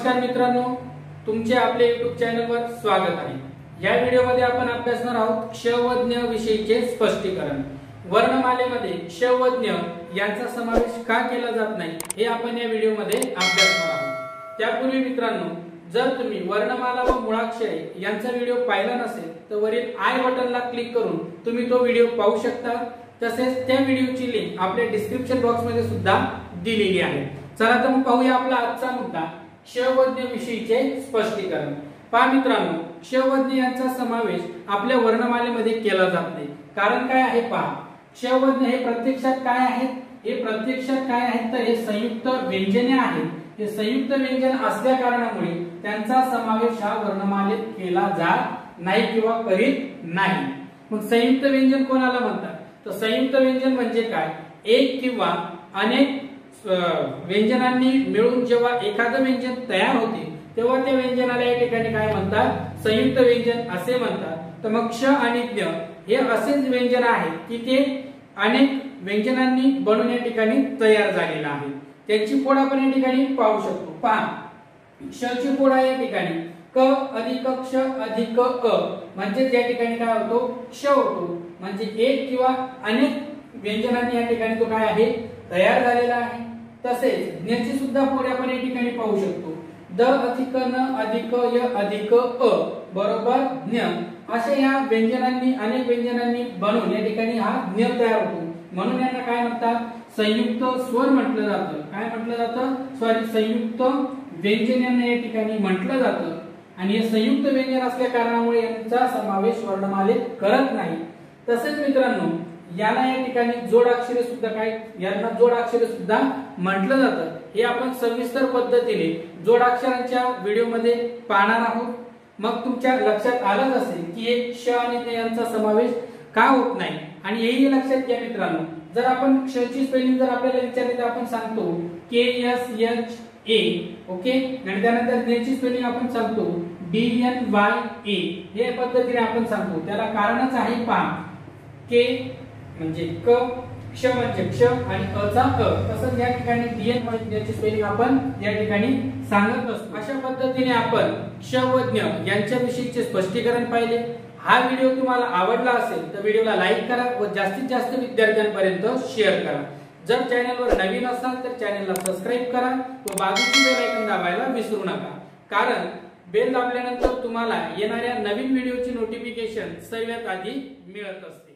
नमस्कार मित्रांनो, तुमचे आपल्या YouTube चॅनलवर स्वागत आहे। या व्हिडिओमध्ये आपण अभ्यासणार आहोत क्ष व ज्ञ विषयीचे स्पष्टीकरण। वर्णमालेमध्ये क्ष व ज्ञ यांचा समावेश का केला जात नाही हे आपण या व्हिडिओमध्ये अभ्यासणार आहोत। त्यापूर्वी मित्रांनो, जर तुम्ही वर्णमाला व मुळाक्षरे यांचा व्हिडिओ पाहिला नसेल तर वरील आय बटनला क्लिक करून तुम्ही तो व्हिडिओ पाहू शकता। तसेच त्या व्हिडिओची लिंक आपल्या डिस्क्रिप्शन बॉक्स मध्ये सुद्धा दिलेली आहे। चला तर मग पाहूया आपला आजचा मुद्दा क्ष व ज्ञ विषयीचे स्पष्टीकरण। पहा मित्रांनो, क्ष व ज्ञ यांचा समावेश आपल्या वर्णमालेमध्ये केला जात नाही। कारण काय आहे पहा, क्ष व ज्ञ हे प्रत्यक्षात काय आहेत? हे प्रत्यक्षात काय आहेत तर हे संयुक्त व्यंजने आहेत। हे संयुक्त व्यंजन असल्या कारणामुळे त्यांचा समावेश हा वर्णमालेत केला जात नाही किंवा करीत नाही। मग संयुक्त व्यंजन कोणाला म्हणतात? तर संयुक्त व्यंजन म्हणजे काय? एक किंवा अनेक व्यंजनांनी मिळून जेव्हा एखादं व्यंजन तयार होते तेव्हा त्या व्यंजनाला या ठिकाणी काय म्हणतात? संयुक्त व्यंजन असे म्हणतात। तर मग क्ष आणि ज्ञ हे असेच व्यंजन आहे की ते अनेक व्यंजनांनी बनून या ठिकाणी तयार झालेला आहे। त्याची फोड आपण या ठिकाणी पाहू शकतो। पहा, क्षची फोड आहे या ठिकाणी क अधिक क्ष अधिक अ, म्हणजे या ठिकाणी काय होतो? क्ष होतो। म्हणजे एक किंवा अनेक व्यंजनांनी या ठिकाणी तो काय आहे? तयार झालेला आहे। तसेच ज्ञची सुद्धा फोड आपण या ठिकाणी पाहू शकतो। द अधिक न अधिक य अधिक अ बरोबर ज्ञ, अशा या व्यंजनांनी अनेक व्यंजनांनी बनून या ठिकाणी हा ज्ञ तयार होतो। म्हणून यांना काय म्हणतात? संयुक्त स्वर म्हटलं जातं। काय म्हटलं जातं? सॉरी, संयुक्त व्यंजन यांना या ठिकाणी म्हटलं जातं। आणि हे संयुक्त व्यंजन असल्या कारणामुळे यांचा समावेश वर्णमालेत करत नाही। तसेच मित्रांनो, याला या ठिकाणी जोडाक्षरे सुद्धा काय, यांना जोडाक्षरे सुद्धा म्हटलं जातं। हे आपण सविस्तर पद्धतीने जोडाक्षरांच्या व्हिडिओमध्ये पाहणार आहोत। मग तुमच्या लक्षात आलंच असेल की हे क्ष आणि ज्ञ यांचा समावेश का होत नाही। आणि हेही लक्षात घ्या मित्रांनो, जर आपण क्षची स्पेलिंग जर आपल्याला विचारली तर आपण सांगतो KSHA, ओके। आणि त्यानंतर ज्ञची स्पेलिंग आपण सांगतो DNYA, हे पद्धतीने आपण सांगतो। त्याला कारणच आहे पहा, के म्हणजे क, क्ष म्हणजे क्ष आणि अ चा अ। तसंच या ठिकाणी DN म्हणजे ज्ञची स्पेलिंग आपण या ठिकाणी सांगत असतो। अशा पद्धतीने आपण क्ष व ज्ञ यांच्या विषयीचे स्पष्टीकरण पाहिले। हा व्हिडिओ तुम्हाला आवडला असेल तर व्हिडिओला लाईक करा व जास्तीत जास्त विद्यार्थ्यांपर्यंत शेअर करा। जर चॅनलवर नवीन असाल तर चॅनलला सबस्क्राइब करा व बाजूची बेल आयकॉन दाबायला विसरू नका। कारण बेल दाबल्यानंतर तुम्हाला येणाऱ्या नवीन व्हिडिओची नोटिफिकेशन सर्वात आधी मिळत असते।